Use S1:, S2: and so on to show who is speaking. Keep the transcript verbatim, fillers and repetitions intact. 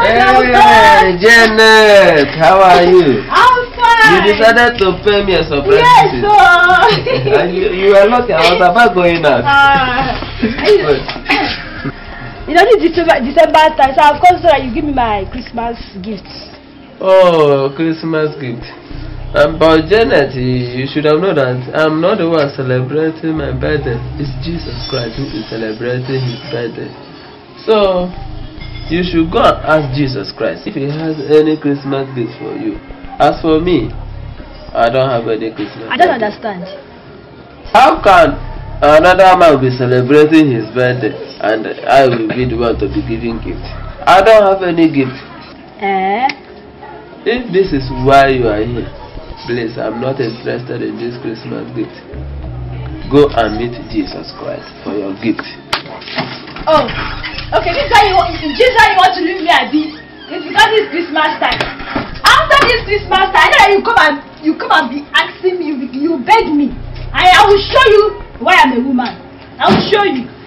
S1: Hey, Janet, how are you?
S2: I'm fine.
S1: You decided to pay me a surprise.
S2: Yes, sir.
S1: you, you were lucky. I was about going out.
S2: Uh, you know, this December, December time, so of course, uh, you give me my Christmas gifts.
S1: Oh, Christmas gift. Um, but Janet, you should have known that I'm not the one celebrating my birthday. It's Jesus Christ who is celebrating his birthday. So, you should go and ask Jesus Christ if he has any Christmas gift for you. As for me, I don't have any Christmas gift.
S2: I don't understand.
S1: How can another man be celebrating his birthday and I will be the one to be giving gift? I don't have any gift.
S2: Eh?
S1: If this is why you are here, please, I'm not interested in this Christmas gift. Go and meet Jesus Christ for your gift.
S2: Oh, okay, this is how you want, this is how you want to leave me at this. It's because it's Christmas time. After this Christmas time, I know that you come and you come and be asking me, you, you beg me. I, I will show you why I'm a woman. I will show you.